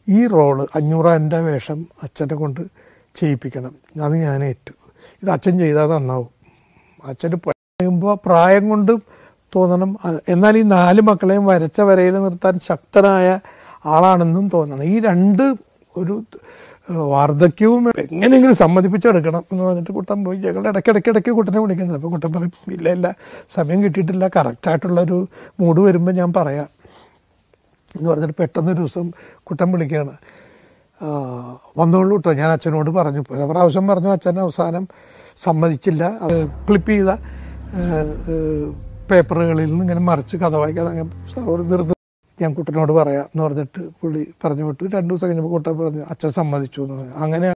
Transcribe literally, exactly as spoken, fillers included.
ഈ റോള് അഞ്ഞൂറ് എൻ്റെ വേഷം അച്ഛനെ കൊണ്ട് ചെയ്യിപ്പിക്കണം, അത് ഞാൻ ഏറ്റു. ഇത് അച്ഛൻ ചെയ്താൽ നന്നാവും. അച്ഛന് പറയുമ്പോൾ പ്രായം കൊണ്ട് തോന്നണം, എന്നാൽ ഈ നാല് മക്കളെയും വരച്ച വരയിൽ നിർത്താൻ ശക്തനായ ആളാണെന്നും തോന്നണം. ഈ രണ്ട് ഒരു വാർദ്ധക്യവും എങ്ങനെയെങ്കിലും സമ്മതിപ്പിച്ചെടുക്കണം എന്ന് പറഞ്ഞിട്ട് കുട്ടൻ പോയി. ഞങ്ങൾ ഇടയ്ക്കിടയ്ക്കിടയ്ക്ക് കുട്ടനെ വിളിക്കുന്നത്. അപ്പോൾ കുട്ടൻ പറയും, ഇല്ല ഇല്ല സമയം കിട്ടിയിട്ടില്ല, കറക്റ്റായിട്ടുള്ളൊരു മൂഡ് വരുമ്പോൾ ഞാൻ പറയാം എന്ന് പറഞ്ഞിട്ട് പെട്ടെന്നൊരു ദിവസം കുട്ടൻ വിളിക്കുകയാണ്, വന്നോളൂ കേട്ടോ. ഞാൻ അച്ഛനോട് പറഞ്ഞു, പല പ്രാവശ്യം പറഞ്ഞു, അച്ഛൻ അവസാനം സമ്മതിച്ചില്ല. അത് ക്ലിപ്പ് ചെയ്ത പേപ്പറുകളിൽ നിന്ന് ഇങ്ങനെ മറിച്ച് കഥ വായിക്കാതെ സാറോട് നിർത്തി ഞാൻ കുട്ടനോട് പറയാം എന്ന് പറഞ്ഞിട്ട് പുള്ളി പറഞ്ഞു വിട്ടു. രണ്ടു ദിവസം കഴിഞ്ഞപ്പോൾ കുട്ടൻ പറഞ്ഞു അച്ഛൻ സമ്മതിച്ചു എന്ന് പറഞ്ഞു. അങ്ങനെ